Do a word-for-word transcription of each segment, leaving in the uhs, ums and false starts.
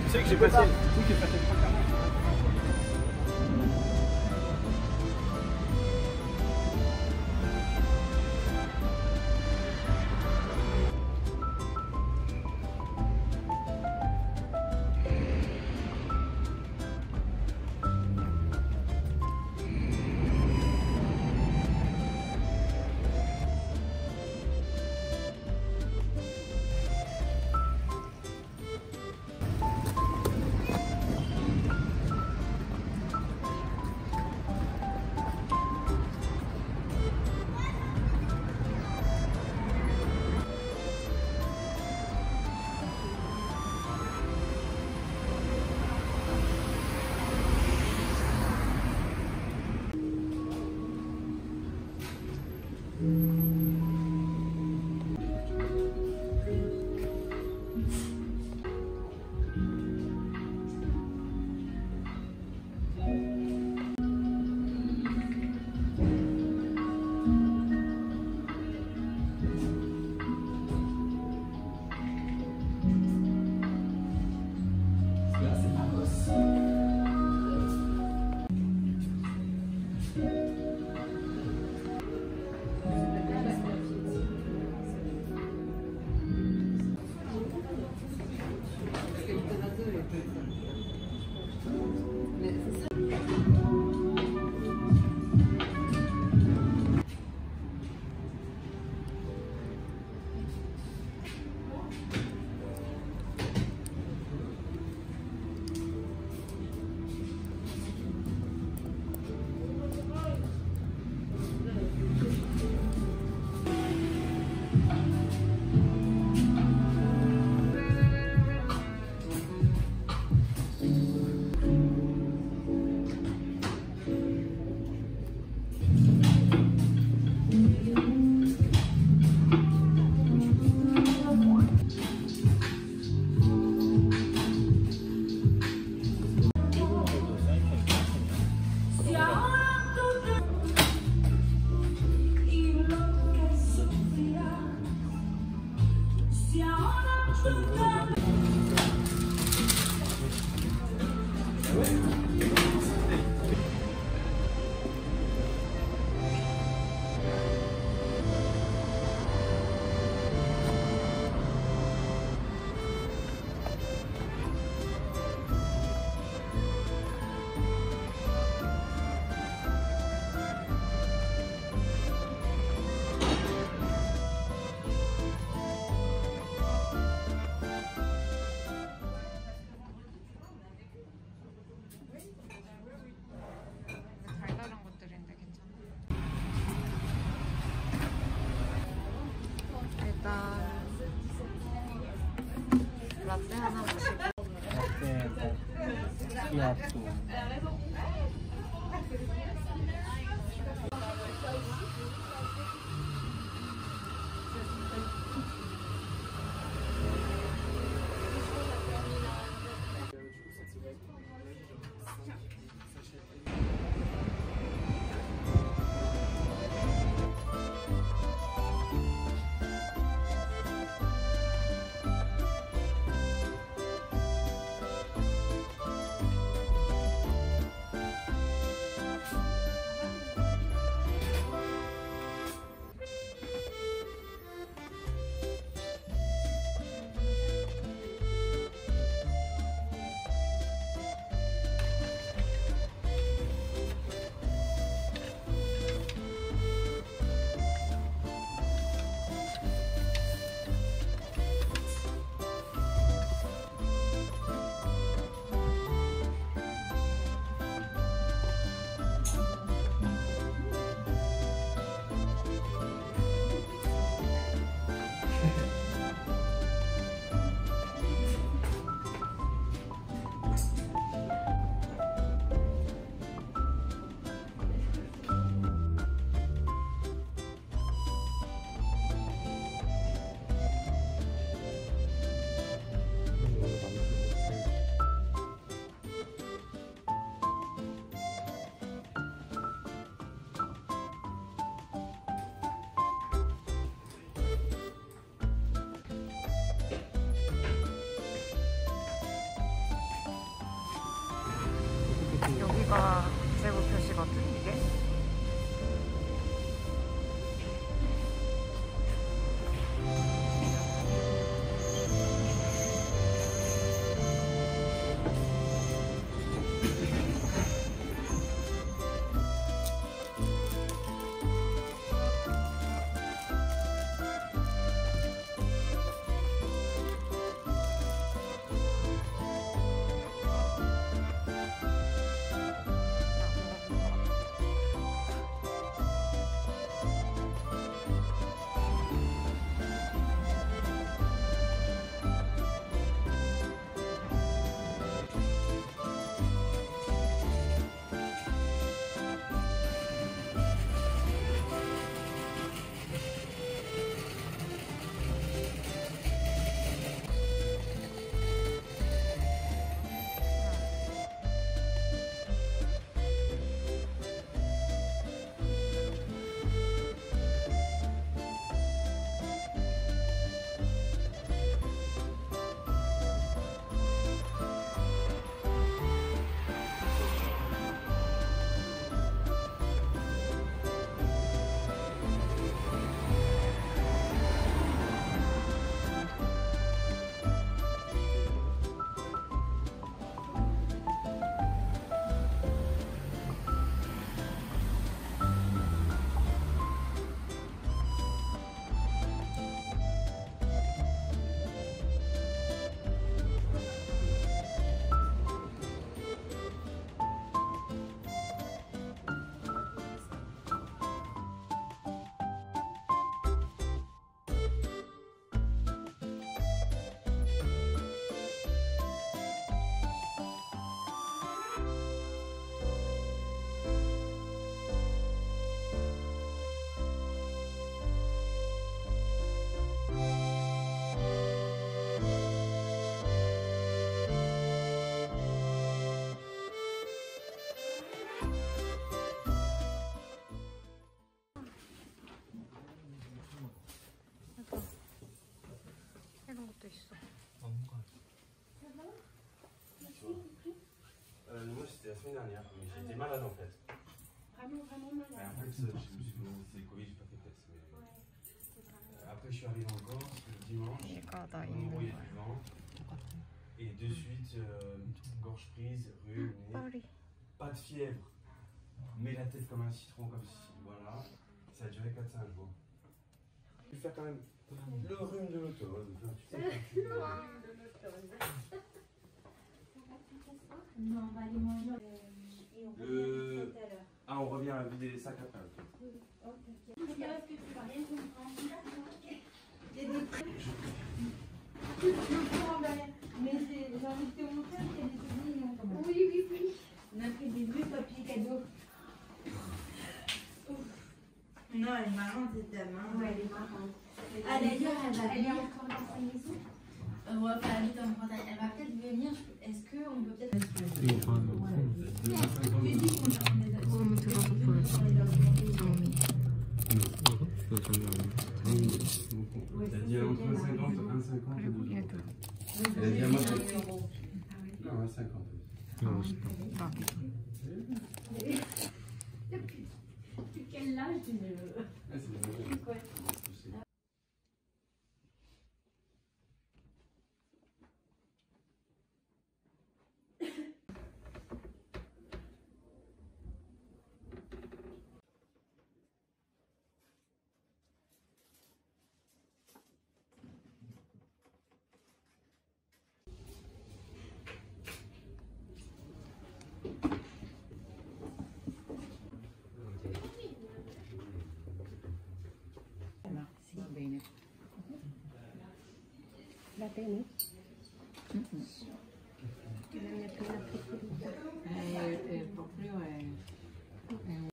Tu sais que j'ai passé. Tu sais que j'ai passé trois quarts d'heure. 라떼 하나 마시고 라떼 마키아토. semaine dernière, mais j'étais malade en fait. Vraiment, vraiment malade. En fait, je me suis dit, c'est le Covid, j'ai pas fait de test. Mais... Ouais, c'est vraiment... Après, je suis arrivé en Corse le dimanche, on m'a envoyé du vent. Et de suite, euh, gorge prise, rhume, nez, pas de fièvre, mais la tête comme un citron, comme si, voilà. Ça a duré quatre cinq jours. Je vais faire quand même le rhume de l'automne. Enfin, tu sais, Le rhume de l'automne. Non, on va aller manger euh, et on revient Le... tout à l'heure. Ah, on revient à vider les sacs après. Oui, ok. Est-ce que tu vas rien comprendre? Il y a des trucs. Je comprends rien. Mais j'ai envie de te montrer qu'il y a des trucs mignons quand même. Oui, oui, oui. On a pris des vieux papiers cadeaux. Non, elle est marrante cette dame. Hein. Ouais, elle est marrante. Ah d'ailleurs, elle va Elle est venir. encore dans sa maison. Euh, ouais, enfin, elle habite en Bretagne. Elle va peut-être venir. Est-ce qu'on peut peut-être. Elle a dit entre un cinquante, un cinquante et douze euros. Elle a dit à moi. Non, un cinquante. Depuis quel âge tu ne... Ah, c'est quoi? Va bene? Mm-hmm. La mia prima preferita. È, è proprio è, è un...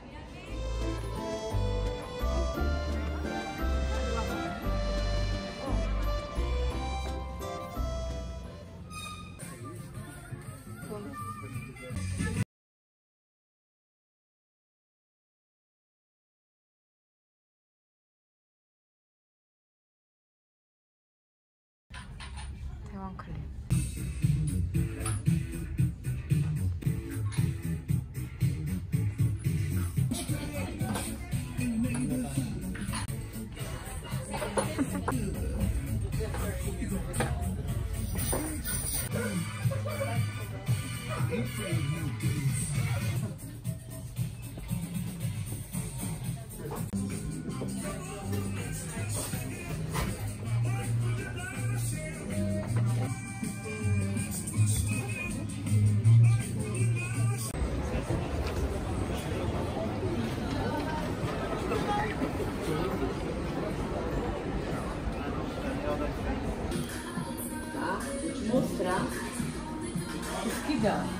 대왕 클립. Mostra sfida.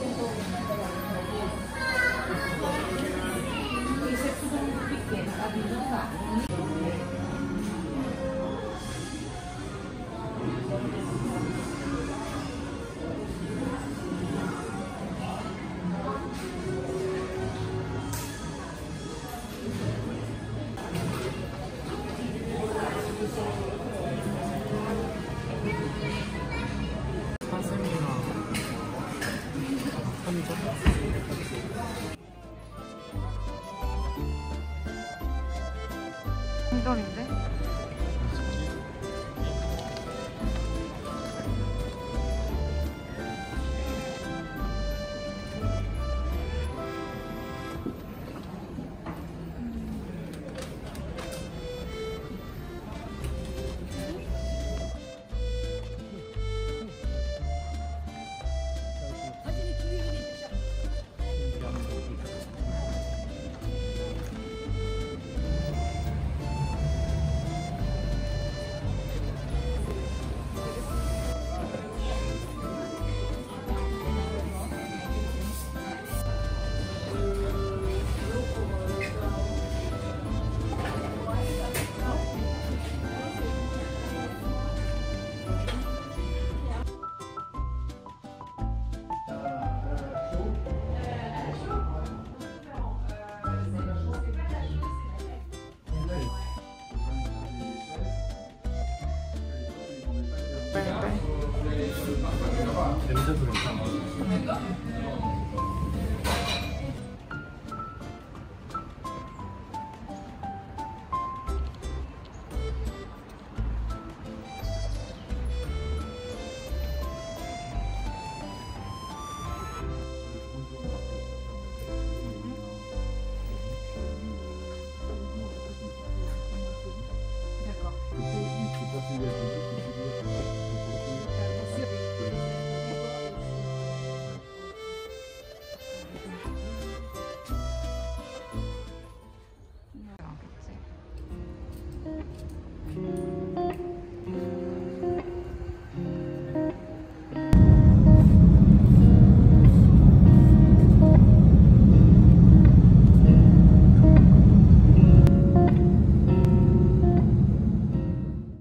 Queste sono più piccole, 냄새도 괜찮아.